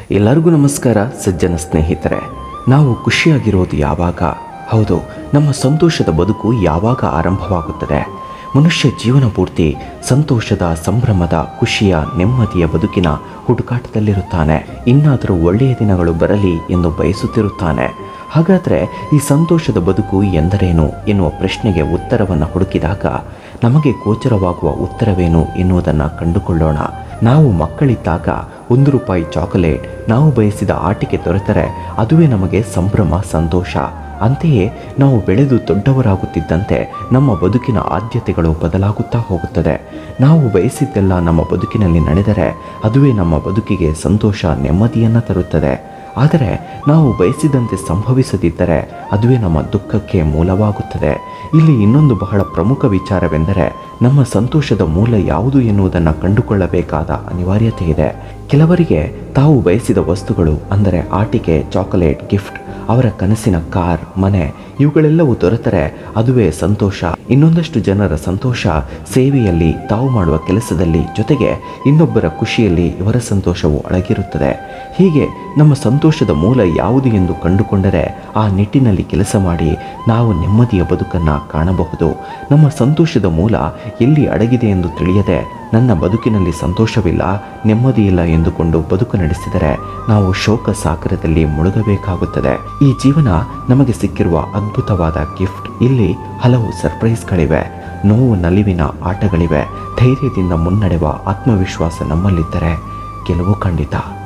ಎಲ್ಲರಿಗೂ ನಮಸ್ಕಾರ ಸಜ್ಜನ ಸ್ನೇಹಿತರೆ. ನಾವು ಖುಷಿಯಾಗಿರೋದು ಯಾವಾಗ? ಹೌದು, ನಮ್ಮ ಸಂತೋಷದ ಬದುಕು ಯಾವಾಗ ಆರಂಭವಾಗುತ್ತದೆ? ಮನುಷ್ಯ ಜೀವನ ಪೂರ್ತಿ ಸಂತೋಷದ, ಸಂಭ್ರಮದ, ಖುಷಿಯ, ನೆಮ್ಮದಿಯ ಬದುಕಿನ ಹುಡುಕಾಟದಲ್ಲಿರುತ್ತಾನೆ. ಇನ್ನಾದರೂ ಒಳ್ಳೆಯ ದಿನಗಳು ಬರಲಿ ಎಂದು ಬಯಸುತ್ತಿರುತ್ತಾನೆ. ಹಾಗಾದರೆ ಈ ಸಂತೋಷದ ಬದುಕು ಎಂದರೇನು ಎನ್ನುವ ಪ್ರಶ್ನೆಗೆ ಉತ್ತರವನ್ನು ಹುಡುಕಿದಾಗ ನಮಗೆ ಗೋಚರವಾಗುವ ಉತ್ತರವೇನು ಎನ್ನುವುದನ್ನು ಕಂಡುಕೊಳ್ಳೋಣ. ನಾವು ಮಕ್ಕಳಿದ್ದಾಗ ₹1 ಚಾಕೊಲೇಟ್, ನಾವು ಬಯಸಿದ ಆಟಿಕೆ ದೊರೆತರೆ ಅದುವೇ ನಮಗೆ ಸಂಭ್ರಮ, ಸಂತೋಷ. ಅಂತೆಯೇ ನಾವು ಬೆಳೆದು ದೊಡ್ಡವರಾಗುತ್ತಿದ್ದಂತೆ ನಮ್ಮ ಬದುಕಿನ ಆದ್ಯತೆಗಳು ಬದಲಾಗುತ್ತಾ ಹೋಗುತ್ತದೆ. ನಾವು ಬಯಸಿದ್ದೆಲ್ಲ ನಮ್ಮ ಬದುಕಿನಲ್ಲಿ ನಡೆದರೆ ಅದುವೇ ನಮ್ಮ ಬದುಕಿಗೆ ಸಂತೋಷ, ನೆಮ್ಮದಿಯನ್ನು ತರುತ್ತದೆ. ಆದರೆ ನಾವು ಬಯಸಿದಂತೆ ಸಂಭವಿಸದಿದ್ದರೆ ಅದುವೇ ನಮ್ಮ ದುಃಖಕ್ಕೆ ಮೂಲವಾಗುತ್ತದೆ. ಇಲ್ಲಿ ಇನ್ನೊಂದು ಬಹಳ ಪ್ರಮುಖ ವಿಚಾರವೆಂದರೆ ನಮ್ಮ ಸಂತೋಷದ ಮೂಲ ಯಾವುದು ಎನ್ನುವುದನ್ನು ಕಂಡುಕೊಳ್ಳಬೇಕಾದ ಅನಿವಾರ್ಯತೆ ಇದೆ. ಕೆಲವರಿಗೆ ತಾವು ಬಯಸಿದ ವಸ್ತುಗಳು ಅಂದರೆ ಆಟಿಕೆ, ಚಾಕೊಲೇಟ್, ಗಿಫ್ಟ್, ಅವರ ಕನಸಿನ ಕಾರ್, ಮನೆ ಇವುಗಳೆಲ್ಲವೂ ದೊರೆತರೆ ಅದುವೇ ಸಂತೋಷ. ಇನ್ನೊಂದಷ್ಟು ಜನರ ಸಂತೋಷ ಸೇವೆಯಲ್ಲಿ, ತಾವು ಮಾಡುವ ಕೆಲಸದಲ್ಲಿ, ಜೊತೆಗೆ ಇನ್ನೊಬ್ಬರ ಖುಷಿಯಲ್ಲಿ ಇವರ ಸಂತೋಷವು ಅಡಗಿರುತ್ತದೆ. ಹೀಗೆ ನಮ್ಮ ಸಂತೋಷದ ಮೂಲ ಯಾವುದು ಎಂದು ಕಂಡುಕೊಂಡರೆ ಆ ನಿಟ್ಟಿನಲ್ಲಿ ಕೆಲಸ ಮಾಡಿ ನಾವು ನೆಮ್ಮದಿಯ ಬದುಕನ್ನು ಕಾಣಬಹುದು. ನಮ್ಮ ಸಂತೋಷದ ಮೂಲ ಎಲ್ಲಿ ಅಡಗಿದೆ ಎಂದು ತಿಳಿಯದೆ ನನ್ನ ಬದುಕಿನಲ್ಲಿ ಸಂತೋಷವಿಲ್ಲ, ನೆಮ್ಮದಿಯಿಲ್ಲ ಎಂದುಕೊಂಡು ಬದುಕು ನಡೆಸಿದರೆ ನಾವು ಶೋಕ ಸಾಗರದಲ್ಲಿ ಮುಳುಗಬೇಕಾಗುತ್ತದೆ. ಈ ಜೀವನ ನಮಗೆ ಸಿಕ್ಕಿರುವ ಅದ್ಭುತವಾದ ಗಿಫ್ಟ್. ಇಲ್ಲಿ ಹಲವು ಸರ್ಪ್ರೈಸ್ಗಳಿವೆ, ನೋವು ನಲಿವಿನ ಆಟಗಳಿವೆ. ಧೈರ್ಯದಿಂದ ಮುನ್ನಡೆವ ಆತ್ಮವಿಶ್ವಾಸ ನಮ್ಮಲ್ಲಿದ್ದರೆ ಗೆಲುವು ಖಂಡಿತ.